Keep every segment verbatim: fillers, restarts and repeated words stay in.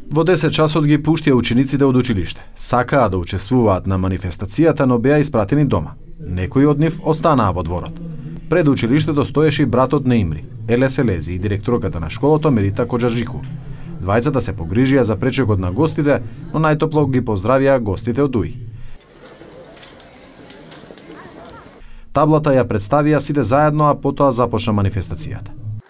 Во десет часот ги пуштија учениците од училиште. Сакаа да учествуваат на манифестацијата, но беа испратени дома. Некои од нив останаа во дворот. Пред училиштето стоеше и братот на Имри, Елес Елези, и директорката на школото Мерита Коджаржику. Двајцата се погрижија за пречекот на гостите, но најтопло ги поздравија гостите од УИ. Таблата ја представија сите заедно, а потоа започна манифестацијата.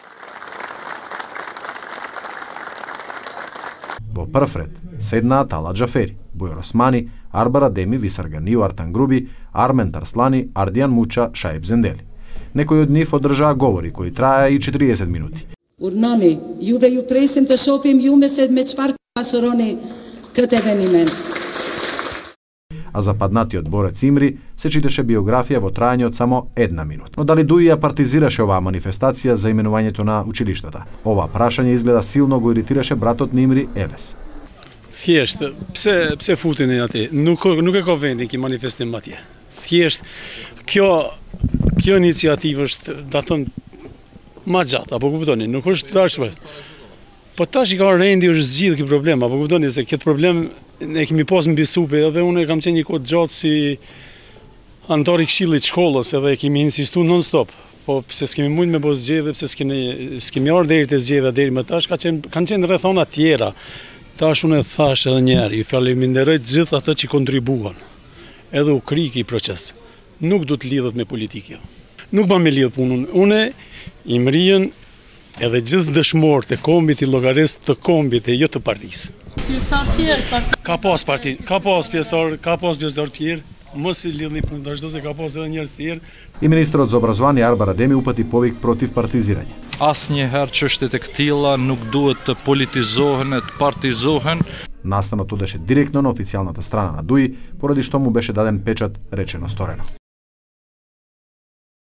Во прв ред седнаа Тала Джафери, Бујар Османи, Арбара Деми, Висарганию Артангруби, Армен Тарслани, Ардијан Муча, Шаиб Зендели. Некои од нив одржаа говори кои траеа и четириесет минути. Urnani, juve ju presim të shohim ju me se me çfarë pasuroni këtë eveniment. А западнатиот борец Имри се читаше биографија во траење од само една минута. Но дали ДУИ ја партизираше оваа манифестација за именувањето на училиштата? Ова прашање изгледа силно го иритираше братот на Имри, Елес. Thjesht, pse pse futeni aty? Nuk nuk e ka vendin ki manifestim atje. Thjesht kjo kjo iniciativë është, do të thonë, ma gjatë, apo kuptoni, nuk është dashme. Po tash i ka rendi është zgjidh ky problem, apo kuptoni se këtë problem ne kemi pas mbi supe, edhe unë kam qenë një kohë gjatë si antar i këshillit shkollës, edhe kemi insistuar non stop. Po pse s'kemi mund me bëj zgjedhje, pse s'kemi s'kemi ardhur deri te zgjedhja deri më tash, ka qenë kanë qenë rrethona tjera. Tash unë thash edhe një herë, ju falenderoj të gjithë ata që kontribuan. Edhe u kriki i proces. Nuk do të lidhet me politikë. Nuk ba me lidh punën. Unë Imriën edhe gjithë dëshmorët e kombit i llogarisë të kombit e jo të partisë. Pjesëtar tjerë, ka pas parti, ka pas pjesëtar, ka pas pjesëtar tjerë, mos i lidhni punën, dashur se ka pas edhe njerëz tjerë. И министрот за образование Арбара Деми упати повик против партизирање. Asnjëherë çështjet e këtilla nuk duhet të politizohen, të partizohen. Настанот одеше директно на официјалната страна на ДУИ, поради што му беше даден печат речено сторено.